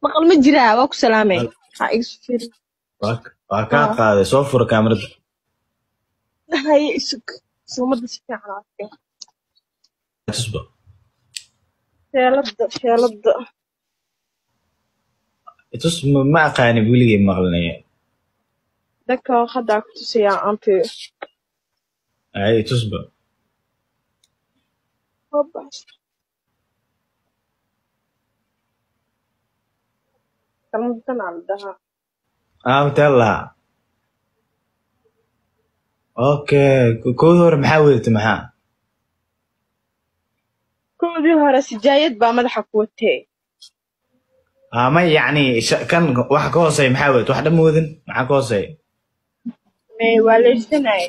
maqal ma jiraa waa ku salaamay ha isu fiiri waa kaa qaaday soo fura kaamirada haye isug suumada si fiican arkay tusba sheelada tus ma aqaani weligay maqlinaya dadka hadda ku tusaya anti ay tusba hobas kan aldaha tella okay kood hore maxaa weydata maxaa koodii hore sijaayad baa madaxa ku watay ma yacni kan wax ka hooseeya maxaa weydata wax dhan moodin maxaa ka hooseeya waa leysanaay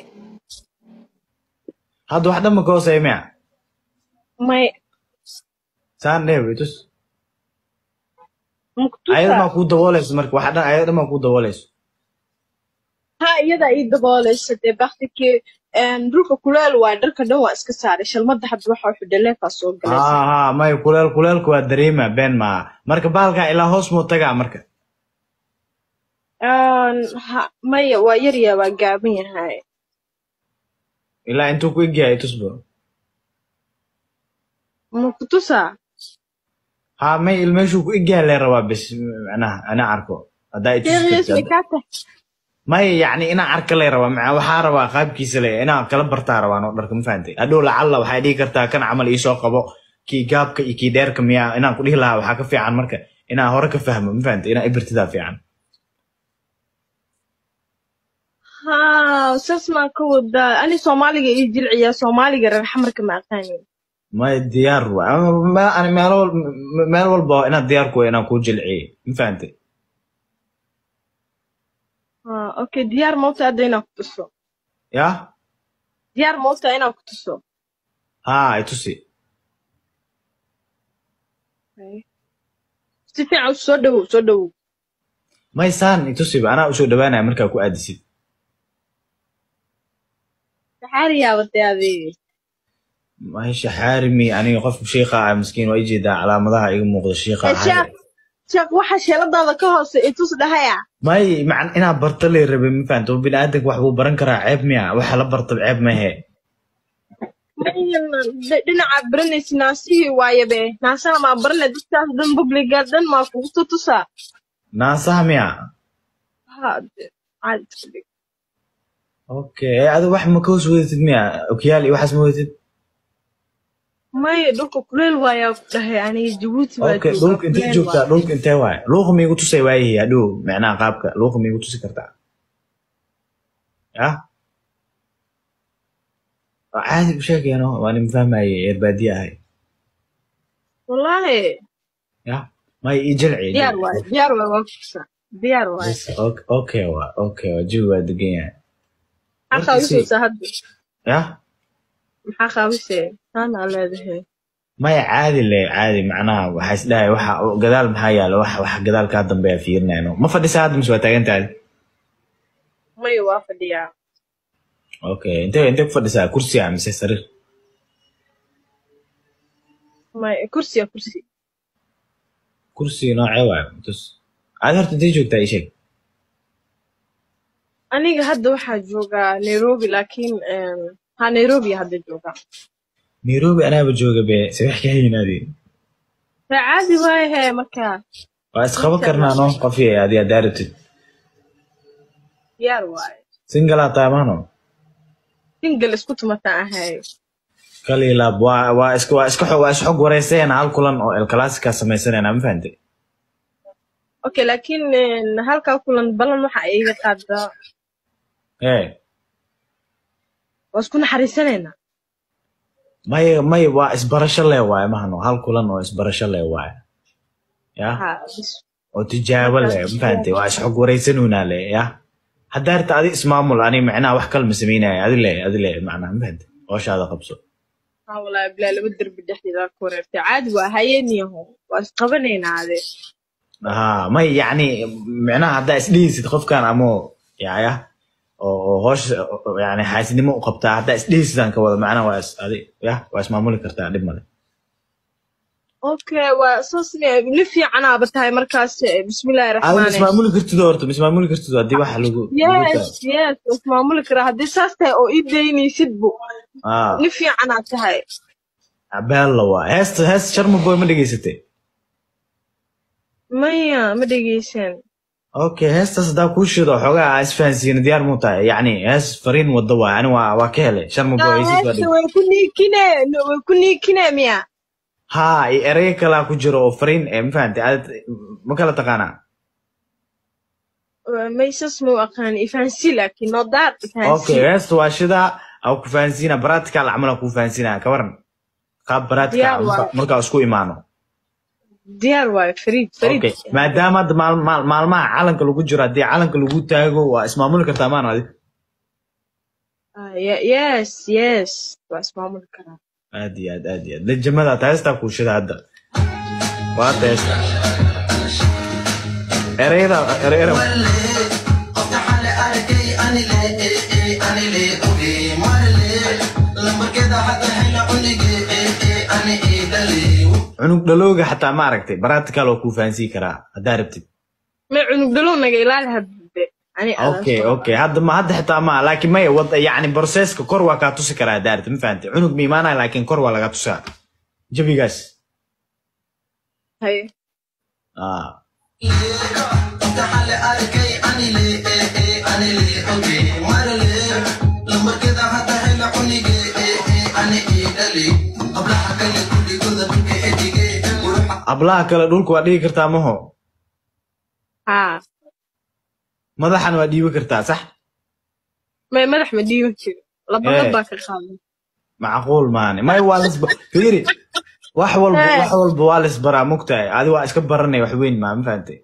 hadda wax dhan ma ka hooseeya miya may saan dheewe tus muktusa ayada maa kuu daboolayso marka wax dhan ayada dhan maa kuu daboolayso ha iyada ii daboolaysa dee baktikii dhulka kuleel waa dharka dhan waa iska saaray shalmada hadda waxa xidha leefaa soo galaysa may kuleelku waa dareema been maaha marka baalkaa ilaa hoos muu tagaa marka maya waa yaryaa waa gaaban yahay ilaa intuu ku egyahay tusbo makutusa may ilmeeshuu ku egyahay lee rabaa bis macnaha anaa arko haddaa may yacni inaan arka lee rabaa waxaa rabaa qaabkiisa le inaan kala bartaa rabaa noo dharka ma fahantay hadhow lacalla waxay dhihi kartaa kan camal iisoo qabo kii gaabka iyo kii dheerka miyaa inaan ku dhihi lahaa waxaa ka fiican marka inaan hore ka fahmo ma fahantay inaan ibirtidaa fiican saas maa ka wadaa ani soomaaliga ii jilciyaa soomaaliga reer xamarka ma aqaanin may diyaar meel walba inaad diyaar ku inaan kuu jilciye ma fahantay okay diyaar mawta hadda inaan ku tuso ya diyaar mawta inaan ku tuso itusi si fiican soo dhowow may saan itusiba anaa usoo dhawaanaya markaa ku aadisid shaxaariyaa wadaadi may shaxaarimi aniga qof shiiqa ah miskiin waa ijeedaa calaamadaha iga muuqda shiiqa sheekh waxa sheeladaada ka hoose itus dhahaya may inaa barta lay rabay ma fahanta oo biniaadanka wax buu baran karaa ceeb miya waxa la barta ceeb mahe dhinaca baranaysa naasihii waayabe naasaha maa baranay dadkaas dhan publiga dhan maa kugu tutusaa naasaha miya okay adiga wax ma ka hoos wadatid miya okiyaal iyo waxaas ma wadatid maya dhulka kuleel waayaa ku dhahay aniga jabuuti dhulka intee joogtaa dhulka intee waay luuqa miigu tusay waayahay hadhow macnaha qaabka luuqa miigu tusi kartaa ya caadi u sheegeeno waan mafahmaye eerbaadiye ahay wallaahi ya may ii jilci diyaar waay waa kusa diyaar waay okay waa jawi waa degan yahay maxaa qaabisaysaa hadda ya maxaa qaabisay saanaa leedahay maya caadi macnaha waxaa isdhahay waxa gadaal maxaa yaalo wax gadaal kaa dambeeya fiirinayno ma fadhisaa hadda mise waa taagantaadi maya waa fadhiyaa okay intee ku fadhisaa kursi ah mise sariir maya kursi noocee waayo tus aad horta intee joogtaa ii sheeg aniga hadda waxaa joogaa nairobi laakiin nairobi hadda joogaa nairobi anaaba jooga be se wax ka haynaadi caadi waayahe markaa waa isqaban karnaa no qofi adi aad daaratid diyaar waaye singalaa taamano singal isku tumataan ahay kalilaab waa isxog wareysayana hal kulan oo el clasica samaysanayna ma fahantay okay laakiin halkaa kulan balan waxa iga qaadaa waa isku naxariisanaynaa may waa isbarasho lee waaye mahano hal kulan oo isbarasho lee waaye ya oo tijaabo leh ma fahantay waa isxog wareysanuunaa le ya haddaa arta adi ismaamul ani macnaha wax kale ma samaynaya adi le macnaha ma fahantay hooshaada qabso wallaahi bilaa laba derbi dhexdeeda ku wareertay caadi waa hayeniyaho waa isqabanaynaa ade may yacni macnaha haddaa isdhihaysid qofkan amo yaya oo hoosh yani xaasidnimo u qabtaa haddaa isdhihaysidaan ka wada macnaha waa ismaamuli kartaa dhib male اوكي واساسني لفي عنا بتاعي مركز بسم الله الرحمن هذا الرحيم. اسمع ملك كرتدورت اسمع ملك كرتدور دي واحد لو يس اسمع ملك راه دي ساستي او ايديني سدبو اه لفي عنا تهاي عبالله waa hees sharma boy ma dhageysatay مايا ما دقيسين okay heestaas hadaa kuu shido xoogaa isfahansiina diyaar muu tahay yacni hees fariin wada waa ani waa ka helay sharma boy heesiis waa ويكوني كنا ميا ها erey kalaa ku jiro oo fariin ma fahantay aad ma kala taqaanaa ما يسمو أقان إفانسي لكن نضار okay إفانسي heesta waa shidaa au ku fahansiina practical camal ku fahansiinaa ka waran qaab practical markaa isku imaano ديار واي فريد okay maadaama hadda maalmaha calanka lagu jiro haddii calanka lagu taago waa ismaamuli kartaa maan adi يس واسمع ملكنا aad iyo aad lejamada heestaa kuu shida hadda waa heesta ereyada cunug dhalooga xataa ma aragtay practical oo ku fahansiin karaa haddaa rabtid ما عنق دلونا قيلال هبدي okay hadda xitaa ma laakiin may wada yani processka kor waa kaa tusi karaa haddaa rabtid ma fahantay cunug ma imaanaya laakiin kor waa laga tusaa jabigaas هاي ablaha kale dhulka waa dhigi kartaa maho ها madaxan waa dhiibi kartaa sax ما مدح مديون كذا لبا باك الخالد macquul maani may waa fiiri wax walba waa lisbaraa mugtahay adi waa iska baranay wax weyn ma fahantay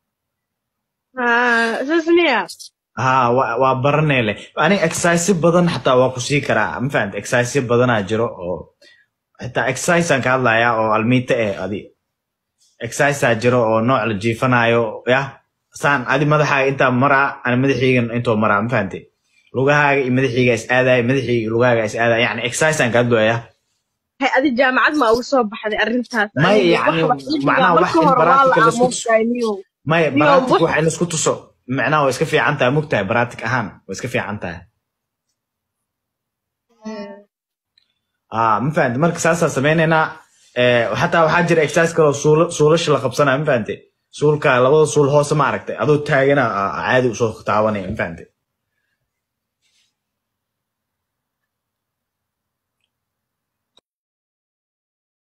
اساسنيا ها waa baranay leh ani exercise badan xataa waa ku sii karaa ma fahantay exercise badanaa jiro oo xataa exercise aan ka hadlayaa oo almiita adi exercise jiro oo nooc la jiifanayo ya saan adi madaxaaga intaa maraa ana madaxaygan intoo maraa ma fahantay lugahaaga iyo madaxayga is aadaay madaxayga lugahaaga is aadaay yani exercise aan ka hadlayaa هاي هذه الجامعات ما أوصل بحد أرنتها ما يعني معناها واحد براتك اللي اسكت ما براتك واحد اسكت تصو معناها واسك في عنتها مقتها براتك أهم واسك في عنتها ما فهمت مركز أساس سمينا وحتى وحاجر إكساس كلا صولش اللي قبصنا ما فهمت صول كلا ولا صول هو سمعركت هذا تاجنا عادي وصول تعاوني ما فهمت